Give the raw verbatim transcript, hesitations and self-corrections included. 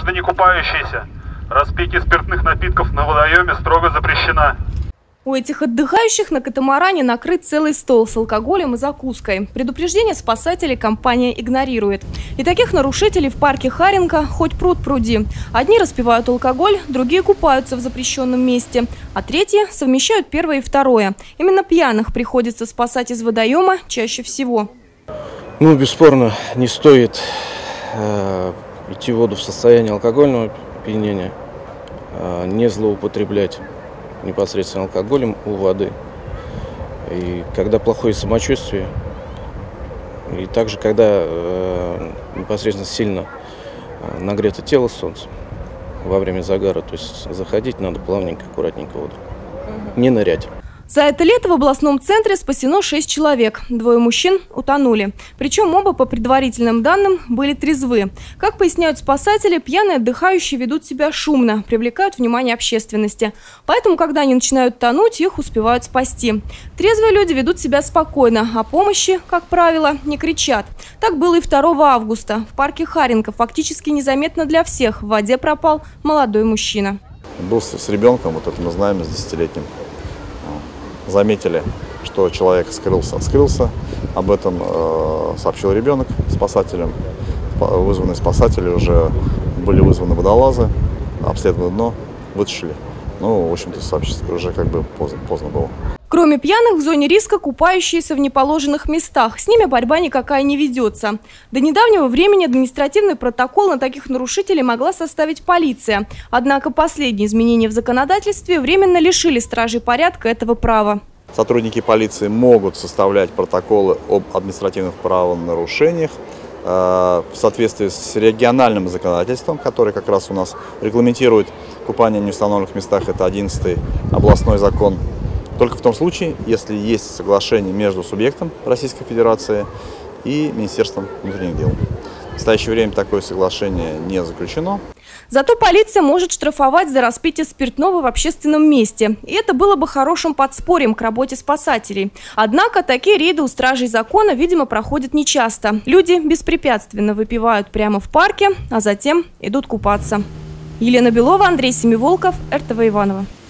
Граждане купающиеся, распитие спиртных напитков на водоеме строго запрещено. У этих отдыхающих на катамаране накрыт целый стол с алкоголем и закуской. Предупреждение спасателей компания игнорирует. И таких нарушителей в парке Харенка хоть пруд пруди. Одни распивают алкоголь, другие купаются в запрещенном месте, а третьи совмещают первое и второе. Именно пьяных приходится спасать из водоема чаще всего. Ну, бесспорно, не стоит э, идти в воду в состоянии алкогольного опьянения, э, не злоупотреблять непосредственно алкоголем у воды. И когда плохое самочувствие, и также когда э, непосредственно сильно э, нагрето тело солнцем во время загара, то есть заходить надо плавненько, аккуратненько в воду, не нырять. За это лето в областном центре спасено шесть человек. Двое мужчин утонули. Причем оба, по предварительным данным, были трезвы. Как поясняют спасатели, пьяные отдыхающие ведут себя шумно, привлекают внимание общественности. Поэтому, когда они начинают тонуть, их успевают спасти. Трезвые люди ведут себя спокойно, о помощи, как правило, не кричат. Так было и второго августа. В парке Харенка фактически незаметно для всех в воде пропал молодой мужчина. Был с ребенком, вот это мы знаем, с десятилетним. Заметили, что человек скрылся, скрылся. Об этом э, сообщил ребенок спасателям. Вызванные спасатели уже были вызваны водолазы, обследовано дно, вытащили. Ну, в общем-то, сообщить уже как бы поздно, поздно было. Кроме пьяных, в зоне риска купающиеся в неположенных местах. С ними борьба никакая не ведется. До недавнего времени административный протокол на таких нарушителей могла составить полиция. Однако последние изменения в законодательстве временно лишили стражей порядка этого права. Сотрудники полиции могут составлять протоколы об административных правонарушениях э, в соответствии с региональным законодательством, которое как раз у нас регламентирует купание в неустановленных местах. Это одиннадцатый областной закон. Только в том случае, если есть соглашение между субъектом Российской Федерации и Министерством внутренних дел. В настоящее время такое соглашение не заключено. Зато полиция может штрафовать за распитие спиртного в общественном месте. И это было бы хорошим подспорьем к работе спасателей. Однако такие рейды у стражей закона, видимо, проходят нечасто. Люди беспрепятственно выпивают прямо в парке, а затем идут купаться. Елена Белова, Андрей Семиволков, эр тэ вэ Иваново.